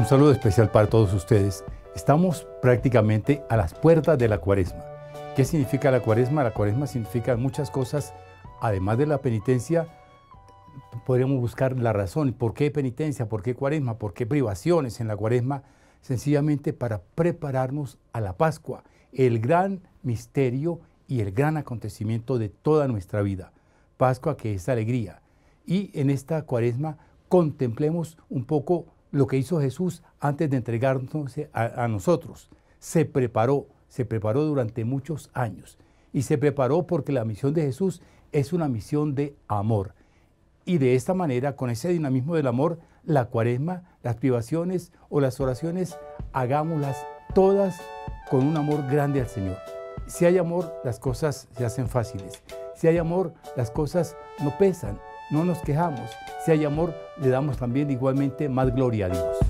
saludo especial para todos ustedes. Estamos prácticamente a las puertas de la Cuaresma. ¿Qué significa la Cuaresma? La Cuaresma significa muchas cosas. Además de la penitencia, podríamos buscar la razón. ¿Por qué penitencia? ¿Por qué Cuaresma? ¿Por qué privaciones en la Cuaresma? Sencillamente para prepararnos a la Pascua, el gran misterio y el gran acontecimiento de toda nuestra vida. Pascua, que es alegría. Y en esta Cuaresma contemplemos un poco lo que hizo Jesús antes de entregarnos a nosotros. Se preparó durante muchos años. Y se preparó porque la misión de Jesús es una misión de amor. Y de esta manera, con ese dinamismo del amor, la Cuaresma, las privaciones o las oraciones, hagámoslas todas con un amor grande al Señor. Si hay amor, las cosas se hacen fáciles. Si hay amor, las cosas no pesan, no nos quejamos. Si hay amor, le damos también igualmente más gloria a Dios.